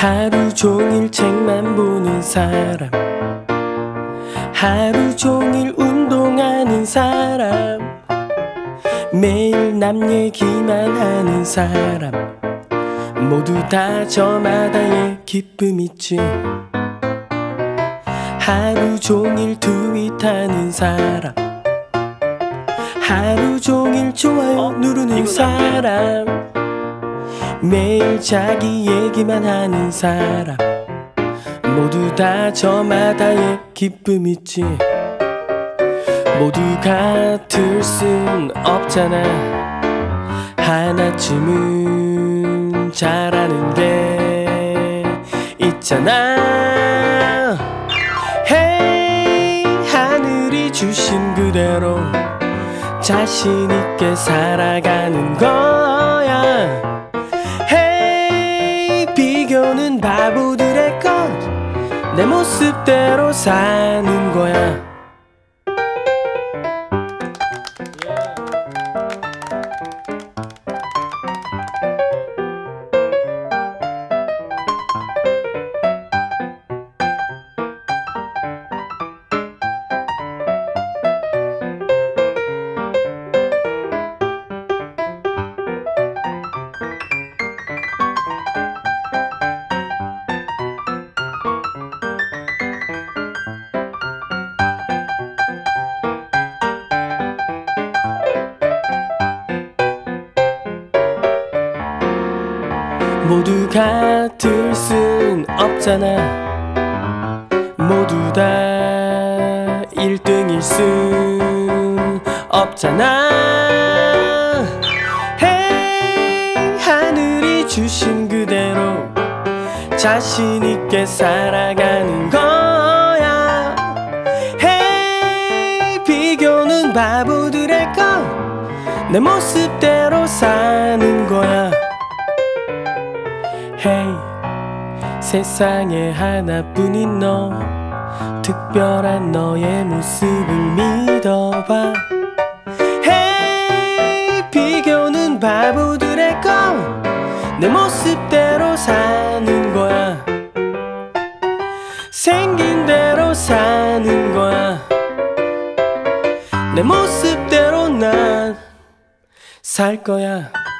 하루 종일 책만 보는 사람, 하루 종일 운동하는 사람, 매일 남 얘기만 하는 사람, 모두 다 저마다의 기쁨 있지. 하루 종일 트윗하는 사람, 하루 종일 좋아요 누르는 사람, 매일 자기 얘기만 하는 사람, 모두 다 저마다의 기쁨 있지. 모두 같을 순 없잖아. 하나쯤은 잘하는 게 있잖아. Hey, 하늘이 주신 그대로 자신 있게 살아가는 거야. Hey, 비교는 바보들의 것, 내 모습대로 사는 거야. 모두 같을 순 없잖아. 모두 다 1등일 순 없잖아. Hey, 하늘이 주신 그대로 자신 있게 살아가는 거야. Hey, 비교는 바보들의 것, 내 모습대로 사는 거야. Hey, 세상에 하나뿐인 너, 특별한 너의 모습을 믿어봐. Hey, 비교는 바보들의 것, 내 모습대로 사는 거야. 생긴 대로 사는 거야. 내 모습대로 난 살 거야.